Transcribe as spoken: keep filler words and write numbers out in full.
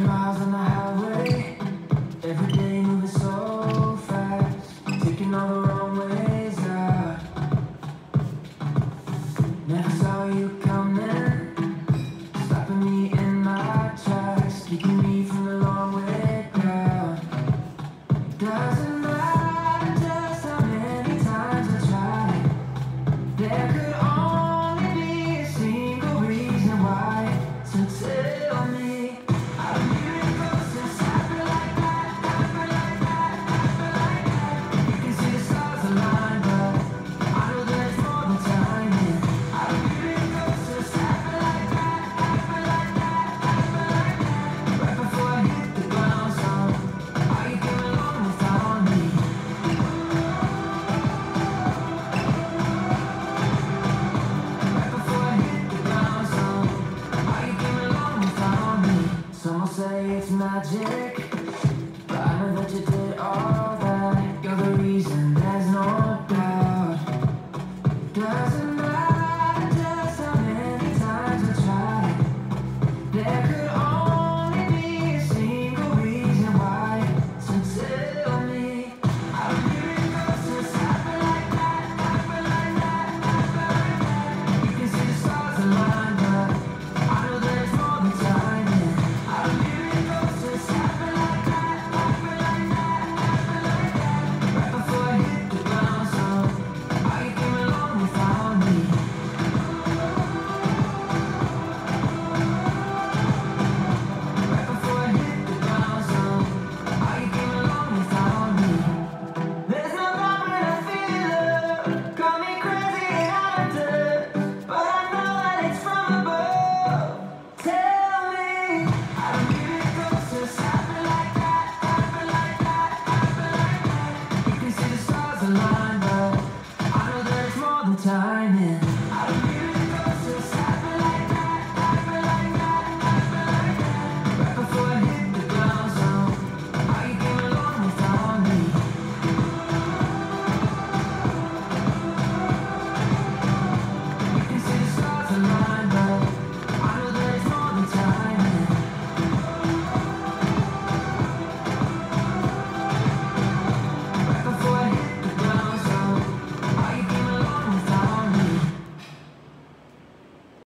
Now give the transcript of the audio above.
Driving miles on the highway, every day moving so fast, taking all the wrong ways out. Never saw you coming, stopping me in my tracks, keeping me from the long way down. Doesn't matter just how many times I try, there could only be a single reason why. So tell me, how do miracles happen like that, happen like that, happen like that? You can see the stars align, but I know there's more than timing. How do miracles happen like that, happen like that, happen like that? Right before I hit the ground, so how you came along and found me. Right before I hit the ground, so how you came along and found me. Some will say it's magic,